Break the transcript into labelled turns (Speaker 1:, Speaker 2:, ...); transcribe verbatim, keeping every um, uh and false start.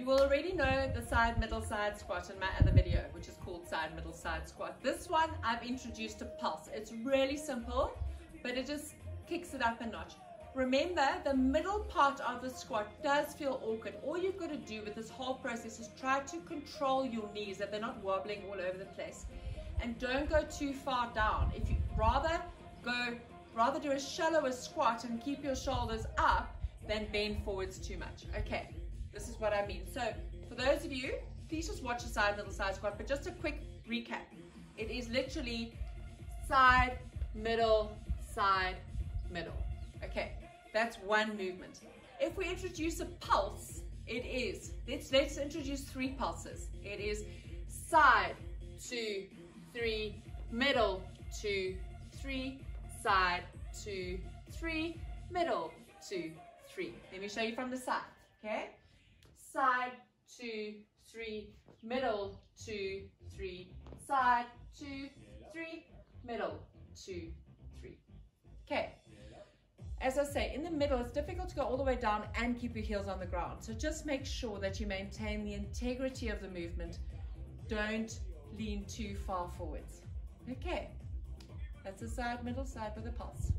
Speaker 1: will already know the side, middle, side squat in my other video, which is called side, middle, side squat. This one, I've introduced a pulse. It's really simple, but it just kicks it up a notch. Remember, the middle part of the squat does feel awkward. All you've got to do with this whole process is try to control your knees, that they're not wobbling all over the place. And don't go too far down. If you rather go, rather do a shallower squat and keep your shoulders up than bend forwards too much. Okay, this is what I mean. So for those of you, please just watch the side, middle, side squat, but just a quick recap. It is literally side, middle, side, middle. Okay, that's one movement. If we introduce a pulse, it is, let's, let's introduce three pulses. It is side, two, three, middle, two, three, side, two, three, middle, two, three. Let me show you from the side, okay? Side, two, three, middle, two, three, side, two, three, middle, two, three. Okay. As I say, in the middle, it's difficult to go all the way down and keep your heels on the ground. So just make sure that you maintain the integrity of the movement. Don't lean too far forwards. Okay, that's the side, middle, side with a pulse.